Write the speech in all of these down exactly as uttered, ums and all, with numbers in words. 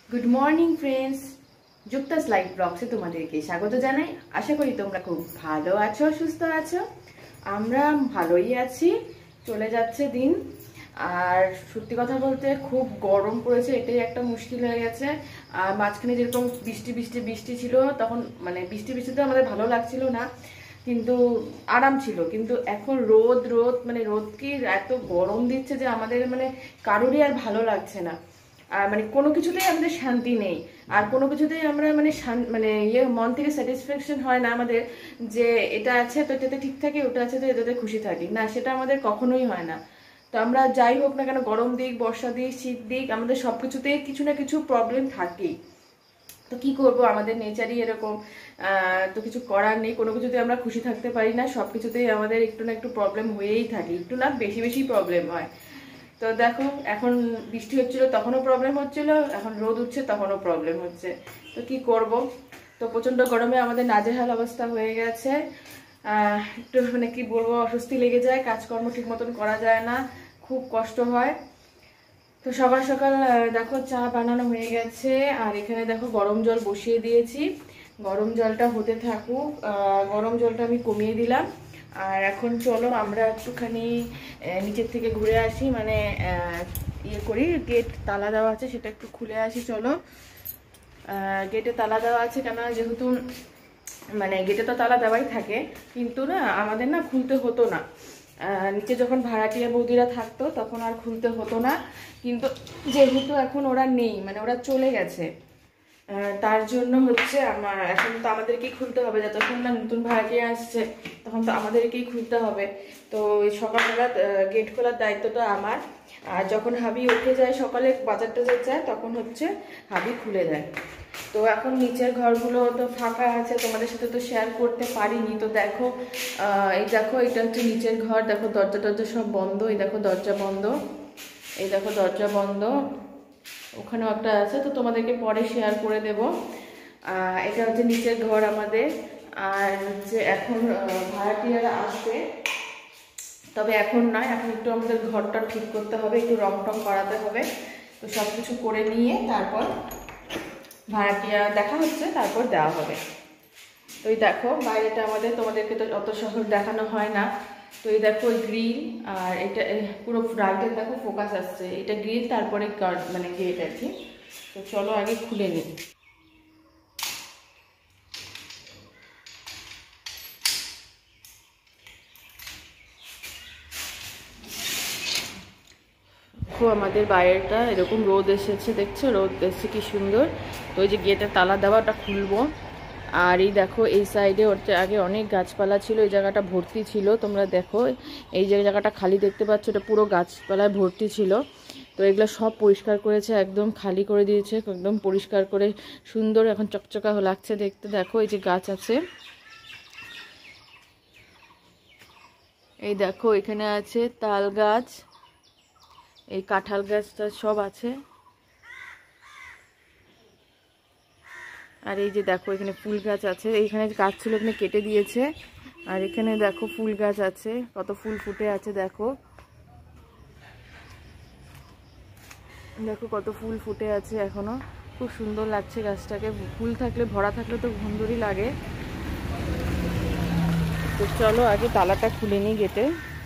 Good morning friends, jukta'slifevlogsে তোমাদেরকে স্বাগত জানাই। আশা করি তোমরা খুব ভালো আছো, সুস্থ আছো। আমরা ভালোই আছি, চলে যাচ্ছে দিন। আর সত্যি কথা বলতে খুব গরম পড়েছে, এটাই একটা মুশকিল হয়ে গেছে। আর মাঝখানে যেরকম বৃষ্টি বৃষ্টি বৃষ্টি ছিল, তখন মানে বৃষ্টি বৃষ্টিতে আমাদের ভালো লাগছিল না, কিন্তু আরাম ছিল। কিন্তু এখন রোদ রোদ মানে রোদ কি এত গরম দিচ্ছে যে আমাদের মানে কারোরই আর ভালো লাগছে না। আর মানে কোনো কিছুতেই আমাদের শান্তি নেই, আর কোনো কিছুতেই আমরা মানে মানে ইয়ে মন থেকে স্যাটিসফ্যাকশন হয় না আমাদের, যে এটা আছে তো এটাতে ঠিক থাকি, ওটা আছে তো এটাতে খুশি থাকি না, সেটা আমাদের কখনোই হয় না। তো আমরা যাই হোক না কেন, গরম দিক, বর্ষা দিক, শীত দিক, আমাদের সব কিছুতেই কিছু না কিছু প্রবলেম থাকেই। তো কি করব, আমাদের নেচারই এরকম। তো কিছু করার নেই, কোনো কিছুতে আমরা খুশি থাকতে পারি না, সব কিছুতেই আমাদের একটু না একটু প্রবলেম হয়েই থাকে, একটু না বেশি বেশি প্রবলেম হয়। তো দেখো, এখন বৃষ্টি হচ্ছিল তখনও প্রবলেম হচ্ছিল, এখন রোদ উঠছে তখনও প্রবলেম হচ্ছে। তো কি করব, তো প্রচণ্ড গরমে আমাদের নাজেহাল অবস্থা হয়ে গেছে। একটু মানে কি বলবো, অস্বস্তি লেগে যায়, কাজকর্ম ঠিক মতন করা যায় না, খুব কষ্ট হয়। তো সকাল সকাল দেখো চা বানানো হয়ে গেছে, আর এখানে দেখো গরম জল বসিয়ে দিয়েছি। গরম জলটা হতে থাকুক, গরম জলটা আমি কমিয়ে দিলাম। আর এখন চলো আমরা একটুখানি নিচের থেকে ঘুরে আসি, মানে ইয়ে করি, গেট তালা দেওয়া আছে সেটা একটু খুলে আসি। চলো, গেটে তালা দেওয়া আছে কেন, যেহেতু মানে গেটে তো তালা দেওয়াই থাকে, কিন্তু না আমাদের না খুলতে হতো না। নিচে যখন ভাড়াটিয়া বৌদিরা থাকতো তখন আর খুলতে হতো না, কিন্তু যেহেতু এখন ওরা নেই, মানে ওরা চলে গেছে, তার জন্য হচ্ছে আমার এখন তো আমাদেরকেই খুলতে হবে। যতক্ষণ না নতুন ভাড়াটিয়া আসছে তখন তো আমাদেরকেই খুলতে হবে। তো সকালবেলা গেট খোলার দায়িত্বটা আমার। আর যখন হাবি উঠে যায় সকালে বাজার টাজার যায়, তখন হচ্ছে হাবি খুলে দেয়। তো এখন নিচের ঘরগুলো তো ফাঁকা আছে, তোমাদের সাথে তো শেয়ার করতে পারিনি। তো দেখো, এই দেখো এটা হচ্ছে নিচের ঘর, দেখো দরজা টরজা সব বন্ধ, এই দেখো দরজা বন্ধ, এই দেখো দরজা বন্ধ, ওখানেও একটা আছে, তো তোমাদেরকে পরে শেয়ার করে দেব। এটা হচ্ছে নিচের ঘর আমাদের। আর হচ্ছে এখন ভাড়াটিয়ারা আসবে, তবে এখন নয়, এখন একটু আমাদের ঘরটা ঠিক করতে হবে, একটু রং টং করাতে হবে। তো সব কিছু করে নিয়ে তারপর ভাড়াটিয়া দেখা হচ্ছে, তারপর দেওয়া হবে। তো এই দেখো বাইরেটা আমাদের, তোমাদেরকে তো অত শহর দেখানো হয় না। তো এই দেখো গ্রিল, আর এটা পুরো রাইটের দেখো ফোকাস আসছে, এটা গ্রিল, তারপরে মানে গেট আর কি। তো চলো আগে খুলে নিই। দেখো আমাদের বাইরেটা এরকম রোদ এসেছে, দেখছো রোদ এসেছে কি সুন্দর। তো ওই যে গেটের তালা দেওয়াটা খুলবো। আর এই দেখো এই সাইডে হচ্ছে আগে অনেক গাছপালা ছিল, এই জায়গাটা ভর্তি ছিল, তোমরা দেখো এই যে জায়গাটা খালি দেখতে পাচ্ছ, এটা পুরো গাছপালায় ভর্তি ছিল। তো এগুলো সব পরিষ্কার করেছে, একদম খালি করে দিয়েছে, একদম পরিষ্কার করে সুন্দর এখন চকচকা লাগছে দেখতে। দেখো এই যে গাছ আছে, এই দেখো এখানে আছে তাল গাছ, এই কাঁঠাল গাছটা সব আছে। আর এই যে দেখো এখানে ফুল গাছ আছে, এইখানে গাছ ছিল এখানে কেটে দিয়েছে। আর এখানে দেখো ফুল গাছ আছে, কত ফুল ফুটে আছে, দেখো দেখো কত ফুল ফুটে আছে এখনো, খুব সুন্দর লাগছে গাছটাকে। ফুল থাকলে, ভরা থাকলে তো সুন্দরই লাগে। তো চলো আগে তালাটা খুলে নিই গেটে।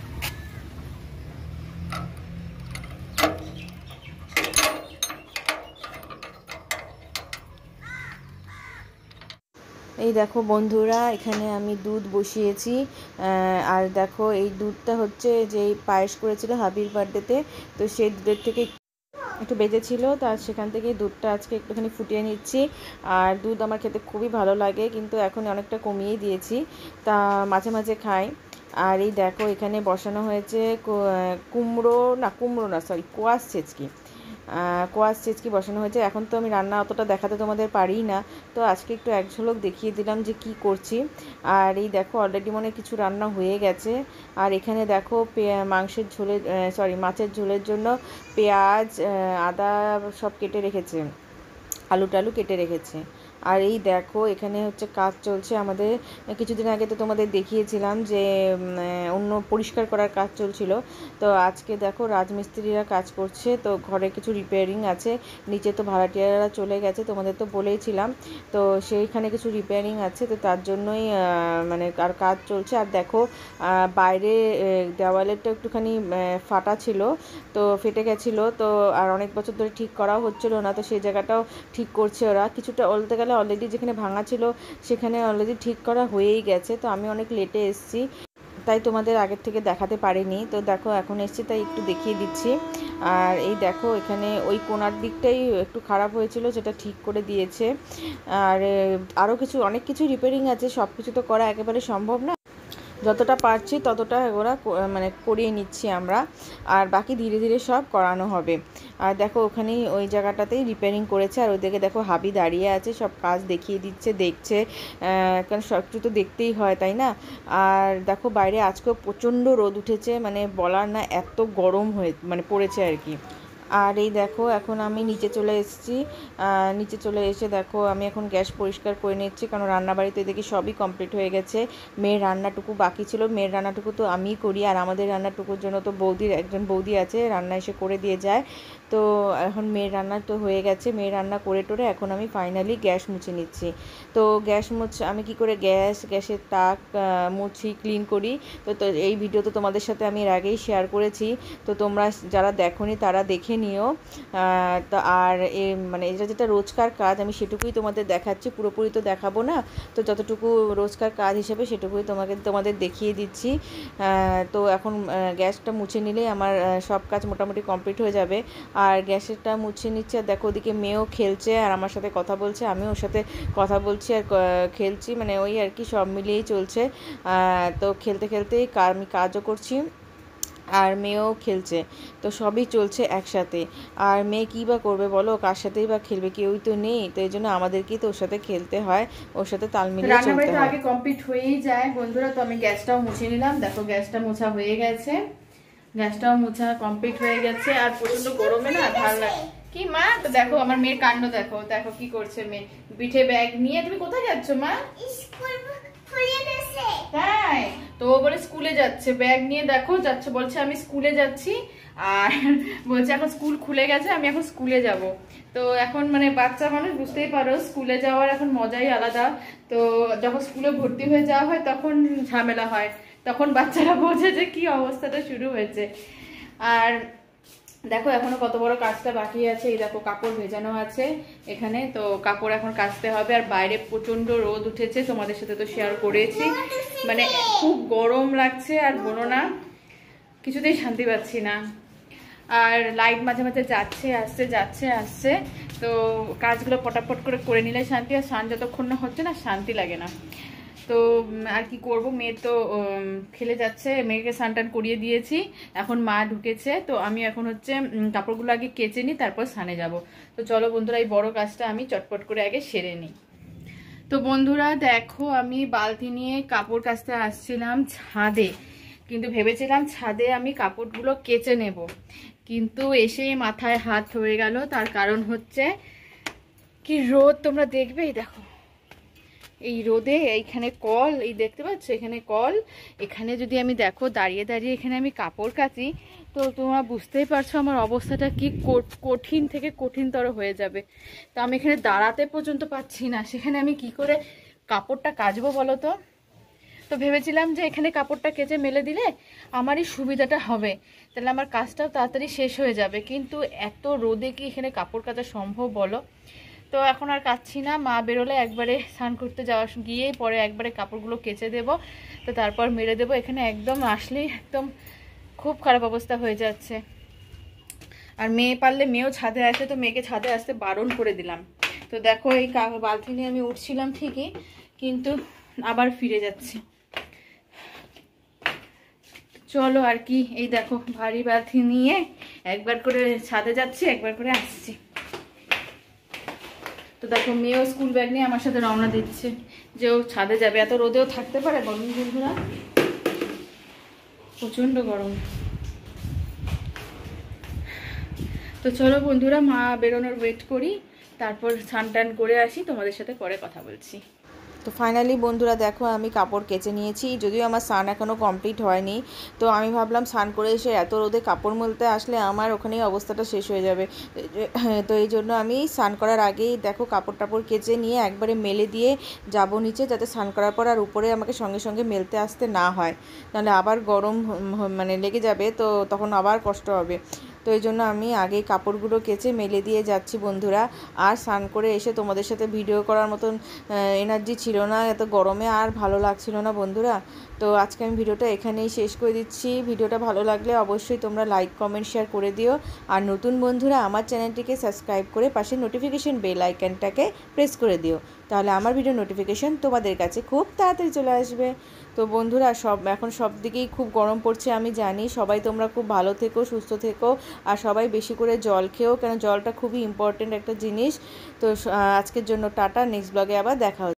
এই দেখো বন্ধুরা, এখানে আমি দুধ বসিয়েছি। আর দেখো এই দুধটা হচ্ছে যে পায়েস করেছিল হাবির বার্থডেতে, তো সেই দুধের থেকে একটু বেজেছিল, তার সেখান থেকে দুধটা আজকে একটুখানি ফুটিয়ে নিচ্ছি। আর দুধ আমার খেতে খুবই ভালো লাগে, কিন্তু এখন অনেকটা কমিয়েই দিয়েছি, তা মাঝে মাঝে খাই। আর এই দেখো এখানে বসানো হয়েছে কুমড়ো না কুমড়ো না সরি কোয়াশ ছেচকি, কোয়াশ ছেচকি বসানো হয়েছে। এখন তো আমি রান্না অতটা দেখাতে তোমাদের পারি না, তো আজকে একটু এক ঝলক দেখিয়ে দিলাম যে কি করছি। আর এই দেখো অলরেডি মনে কিছু রান্না হয়ে গেছে। আর এখানে দেখো মাংসের ঝোলের সরি মাছের ঝোলের জন্য পেঁয়াজ, আদা সব কেটে রেখেছে। আলু টালু কেটে রেখেছে। আর এই দেখো এখানে হচ্ছে কাজ চলছে আমাদের। কিছুদিন আগে তো তোমাদের দেখিয়েছিলাম যে অন্য পরিষ্কার করার কাজ চলছিল, তো আজকে দেখো রাজমিস্ত্রিরা কাজ করছে। তো ঘরে কিছু রিপেয়ারিং আছে, নিচে তো ভাড়াটিয়ারা চলে গেছে, তোমাদের তো বলেইছিলাম। তো সেইখানে কিছু রিপেয়ারিং আছে, তো তার জন্যই মানে আর কাজ চলছে। আর দেখো বাইরে দেওয়ালেরটা একটুখানি ফাটা ছিল, তো ফেটে গেছিলো, তো আর অনেক বছর ধরে ঠিক করাও হচ্ছিলো না, তো সেই জায়গাটাও ঠিক করছে ওরা। কিছুটা বলতে গেলে অলরেডি যেখানে ভাঙা ছিল সেখানে অলরেডি ঠিক করা হয়েই গেছে। তো আমি অনেক লেটে এসেছি, তাই তোমাদের আগের থেকে দেখাতে পারিনি। তো দেখো এখন এসেছি তাই একটু দেখিয়ে দিচ্ছি। আর এই দেখো এখানে ওই কোণার দিকটাই একটু খারাপ হয়েছিল, সেটা ঠিক করে দিয়েছে। আর আরও কিছু অনেক কিছু রিপেয়ারিং আছে, সব কিছু তো করা একেবারে সম্ভব না, যতটা পারছি ততটা ওরা মানে করিয়ে নিচ্ছি আমরা, আর বাকি ধীরে ধীরে সব করানো হবে। আর দেখো ওখানেই ওই জায়গাটাতেই রিপেয়ারিং করেছে, আর ওইদিকে দেখো হাবি দাঁড়িয়ে আছে, সব কাজ দেখিয়ে দিচ্ছে, দেখছে, কারণ সব কিছু তো দেখতেই হয়, তাই না। আর দেখো বাইরে আজকেও প্রচণ্ড রোদ উঠেছে, মানে বলার না, এত গরম হয়ে মানে পড়েছে আর কি। আর এই দেখো এখন আমি নিচে চলে এসেছি, নিচে চলে এসে দেখো আমি এখন গ্যাস পরিষ্কার করে নিচ্ছি, কারণ রান্নাবাড়িতে দেখি সবই কমপ্লিট হয়ে গেছে। মেয়ের রান্নাটুকু বাকি ছিল, মেয়ের রান্নাটুকু তো আমিই করি, আর আমাদের রান্নাটুকুর জন্য তো বৌদির একজন বৌদি আছে, রান্না এসে করে দিয়ে যায়। তো এখন মেয়ের রান্না তো হয়ে গেছে, মেয়ের রান্না করে টোরে এখন আমি ফাইনালি গ্যাস মুছে নিচ্ছি। তো গ্যাস মুছ আমি কি করে গ্যাস গ্যাসের তাক মুছি, ক্লিন করি, তো তো এই ভিডিও তো তোমাদের সাথে আমি এর আগেই শেয়ার করেছি, তো তোমরা যারা দেখোনি তারা দেখে নিও। তো আর এ মানে এটা যেটা রোজকার কাজ আমি সেটুকুই তোমাদের দেখাচ্ছি, পুরোপুরি তো দেখাবো না, তো যতটুকু রোজকার কাজ হিসেবে সেটুকুই তোমাকে তোমাদের দেখিয়ে দিচ্ছি। তো এখন গ্যাসটা মুছে নিলেই আমার সব কাজ মোটামুটি কমপ্লিট হয়ে যাবে। আর গ্যাসেরটা মুছে নিচ্ছে, আর দেখো ওদিকে মেয়েও খেলছে আর আমার সাথে কথা বলছে, আমি ওর সাথে কথা বলছি আর খেলছি, মানে ওই আর কি সব মিলিয়েই চলছে। তো খেলতে খেলতেই আমি কাজও করছি আর মেয়েও খেলছে, তো সবই চলছে একসাথে। আর মেয়ে কী বা করবে বলো, কার সাথেই বা খেলবে, কেউই তো নেই, তো এই জন্য আমাদেরকেই তো ওর সাথে খেলতে হয়, ওর সাথে তাল মিলিয়ে চলতে হয়। রান্নাবাড়িটা আগে কমপ্লিট হয়েই যায় বন্ধুরা। তো আমি গ্যাসটাও মুছে নিলাম, দেখো গ্যাসটা মোছা হয়ে গেছে, গ্যাসটাও মোছা কমপ্লিট হয়ে গেছে। আর প্রচন্ড গরমে না ভালো লাগে কি মা। তো দেখো আমার মেয়ের কাণ্ড দেখো, দেখো কি করছে মেয়ে, পিঠে ব্যাগ নিয়ে। তুমি কোথায় যাচ্ছ মা? তাই তো বলে স্কুলে যাচ্ছে, ব্যাগ নিয়ে দেখো যাচ্ছে, বলছে আমি স্কুলে যাচ্ছি, আর বলছে এখন স্কুল খুলে গেছে, আমি এখন স্কুলে যাব। তো এখন মানে বাচ্চা মানুষ বুঝতেই পারো, স্কুলে যাওয়ার এখন মজাই আলাদা। তো যখন স্কুলে ভর্তি হয়ে যাওয়া হয় তখন ঝামেলা হয়, তখন বাচ্চারা বোঝে যে কি অবস্থাটা শুরু হয়েছে। আর দেখো এখনো কত বড় কাজটা বাকি আছে, এই দেখো কাপড় ভেজানো আছে এখানে, তো কাপড় এখন কাচতে হবে। আর বাইরে প্রচন্ড রোদ উঠেছে, তোমাদের সাথে তো শেয়ার করেছি, মানে খুব গরম লাগছে, আর বলো না কিছুতেই শান্তি পাচ্ছি না। আর লাইট মাঝে মাঝে যাচ্ছে আসছে যাচ্ছে আসছে, তো কাজগুলো পটাপট করে করে নিলে শান্তি, আর স্নান যতক্ষণ না হচ্ছে না শান্তি লাগে না। তো আর কি করব, মেয়ে তো খেলে যাচ্ছে, মেয়েকে স্নান টান করিয়ে দিয়েছি, এখন মা ঢুকেছে, তো আমি এখন হচ্ছে কাপড়গুলো আগে কেচে নিই, তারপর স্নানে যাব। তো চলো বন্ধুরা এই বড় কাজটা আমি চটপট করে আগে সেরে নিই। তো বন্ধুরা দেখো আমি বালতি নিয়ে কাপড় কাচতে আসছিলাম ছাদে, কিন্তু ভেবেছিলাম ছাদে আমি কাপড়গুলো কেচে নেব, কিন্তু এসে মাথায় হাত হয়ে গেল। তার কারণ হচ্ছে কি রোদ, তোমরা দেখবেই দেখো এই রোদে, এইখানে কল, এই দেখতে পাচ্ছ এখানে কল, এখানে যদি আমি দেখো দাঁড়িয়ে দাঁড়িয়ে এখানে আমি কাপড় কাচি, তো তোমরা বুঝতেই পারছো আমার অবস্থাটা কি কঠিন থেকে কঠিনতর হয়ে যাবে। তো আমি এখানে দাঁড়াতে পর্যন্ত পাচ্ছি না, সেখানে আমি কি করে কাপড়টা কাচবো বলো তো। তো ভেবেছিলাম যে এখানে কাপড়টা কেচে মেলে দিলে আমারই সুবিধাটা হবে, তাহলে আমার কাজটাও তাড়াতাড়ি শেষ হয়ে যাবে, কিন্তু এত রোদে কি এখানে কাপড় কাচা সম্ভব বলো। তো এখন আর কাচ্ছি না, মা বেরোলে একবারে স্নান করতে যাওয়ার গিয়ে পরে একবারে কাপড়গুলো কেচে দেব, তো তারপর মেরে দেবো। এখানে একদম আসলেই একদম খুব খারাপ অবস্থা হয়ে যাচ্ছে। আর মেয়ে পারলে মেয়েও ছাদে আসে, তো মেয়েকে ছাদে আসতে বারণ করে দিলাম। তো দেখো এই বালতি নিয়ে আমি উঠছিলাম ঠিকই, কিন্তু আবার ফিরে যাচ্ছি। চলো আর কি, এই দেখো ভারী বালতি নিয়ে একবার করে ছাদে যাচ্ছি, একবার করে আসছি। তো দেখো মেয়েও স্কুল ব্যাগ নিয়ে আমার সাথে রওনা দিচ্ছে, যে ও ছাদে যাবে। এত রোদেও থাকতে পারে বলুন বন্ধুরা, প্রচন্ড গরম। তো চলো বন্ধুরা মা বেরোনোর ওয়েট করি, তারপর স্নান টান করে আসি, তোমাদের সাথে পরে কথা বলছি। তো ফাইনালি বন্ধুরা দেখো আমি কাপড় কেচে নিয়েছি, যদিও আমার স্নান এখনও কমপ্লিট হয়নি। তো আমি ভাবলাম স্নান করে এসে এত রোদে কাপড় মেলতে আসলে আমার ওখানেই অবস্থাটা শেষ হয়ে যাবে। তো এই জন্য আমি স্নান করার আগেই দেখো কাপড় টাপড় কেচে নিয়ে একবারে মেলে দিয়ে যাবো নিচে, যাতে স্নান করার পর আর উপরে আমাকে সঙ্গে সঙ্গে মেলতে আসতে না হয়, নাহলে আবার গরম মানে লেগে যাবে, তো তখন আবার কষ্ট হবে। তো এই জন্য আমি আগে কাপড়গুলো কেচে মেলে দিয়ে যাচ্ছি বন্ধুরা। আর স্নান করে এসে তোমাদের সাথে ভিডিও করার মতন এনার্জি ছিল না, এত গরমে আর ভালো লাগছিল না বন্ধুরা। তো আজকে আমি ভিডিওটা এখানেই শেষ করে দিচ্ছি। ভিডিওটা ভালো লাগলে অবশ্যই তোমরা লাইক কমেন্ট শেয়ার করে দিও। আর নতুন বন্ধুরা আমার চ্যানেলটিকে সাবস্ক্রাইব করে পাশে নোটিফিকেশন বেল আইকনটাকে প্রেস করে দিও, তাহলে আমার ভিডিও নোটিফিকেশন তোমাদের কাছে খুব তাড়াতাড়ি চলে আসবে। তো বন্ধুরা সব এখন সব দিকেই খুব গরম পড়ছে আমি জানি, সবাই তোমরা খুব ভালো থেকো, সুস্থ থেকো, আর সবাই বেশি করে জল খেও, কেন জলটা খুবই ইম্পর্টেন্ট একটা জিনিস। তো আজকের জন্য টাটা, নেক্সট ব্লগে আবার দেখা হচ্ছে।